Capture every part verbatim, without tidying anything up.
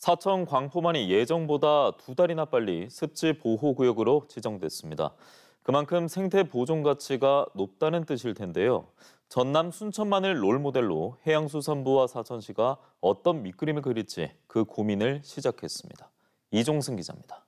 사천 광포만이 예정보다 두 달이나 빨리 습지 보호구역으로 지정됐습니다. 그만큼 생태 보존 가치가 높다는 뜻일 텐데요. 전남 순천만을 롤모델로 해양수산부와 사천시가 어떤 밑그림을 그릴지 그 고민을 시작했습니다. 이종승 기자입니다.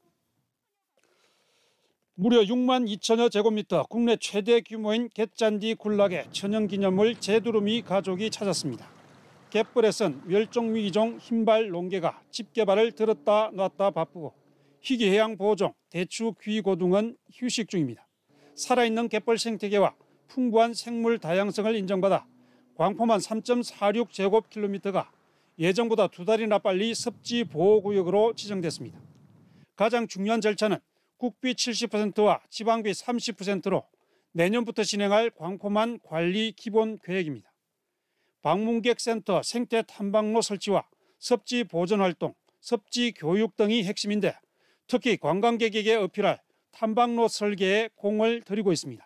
무려 육만 이천여 제곱미터 국내 최대 규모인 갯잔디 군락의 천연기념물 제두루미 가족이 찾았습니다. 갯벌에선 멸종위기종 흰발 농개가 집게발을 들었다 놨다 바쁘고 희귀해양 보호종 대추 귀고등은 휴식 중입니다. 살아있는 갯벌 생태계와 풍부한 생물 다양성을 인정받아 광포만 삼 점 사육 제곱킬로미터가 예정보다 두 달이나 빨리 습지 보호구역으로 지정됐습니다. 가장 중요한 절차는 국비 칠십 퍼센트와 지방비 삼십 퍼센트로 내년부터 진행할 광포만 관리 기본 계획입니다. 방문객 센터 생태 탐방로 설치와 섭지 보존 활동, 섭지 교육 등이 핵심인데 특히 관광객에게 어필할 탐방로 설계에 공을 들이고 있습니다.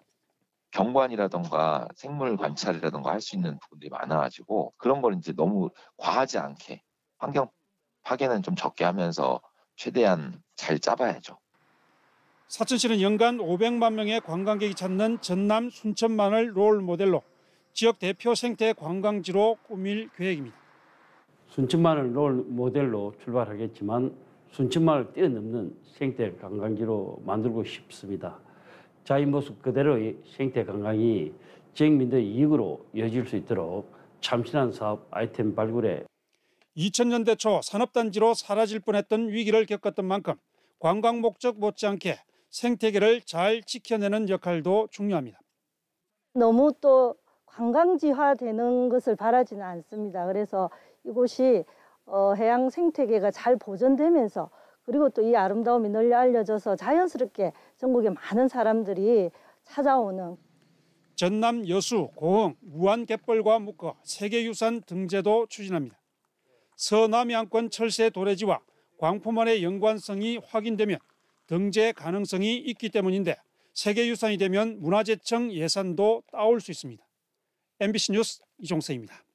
경관이라던가 생물 관찰이라던가 할 수 있는 부분들이 많아가지고 그런 걸 이제 너무 과하지 않게 환경 파괴는 좀 적게 하면서 최대한 잘 짜봐야죠. 사천시는 연간 오백만 명의 관광객이 찾는 전남 순천만을 롤 모델로 지역 대표 생태 관광지로 꾸밀 계획입니다. 순천만을 롤 모델로 출발하겠지만 순천만을 뛰어넘는 생태 관광지로 만들고 싶습니다. 자기 모습 그대로의 생태 관광이 지역민들의 이익으로 이어질 수 있도록 참신한 사업 아이템 발굴에 이천 년대 초 산업단지로 사라질 뻔했던 위기를 겪었던 만큼 관광 목적 못지않게 생태계를 잘 지켜내는 역할도 중요합니다. 너무 또 관광지화되는 것을 바라지는 않습니다. 그래서 이곳이 어, 해양 생태계가 잘 보존되면서 그리고 또 이 아름다움이 널리 알려져서 자연스럽게 전국의 많은 사람들이 찾아오는 전남 여수, 고흥, 무안 갯벌과 묶어 세계유산 등재도 추진합니다. 서남해안권 철새 도래지와 광포만의 연관성이 확인되면 등재 가능성이 있기 때문인데 세계유산이 되면 문화재청 예산도 따올 수 있습니다. 엠비씨 뉴스 이종서입니다.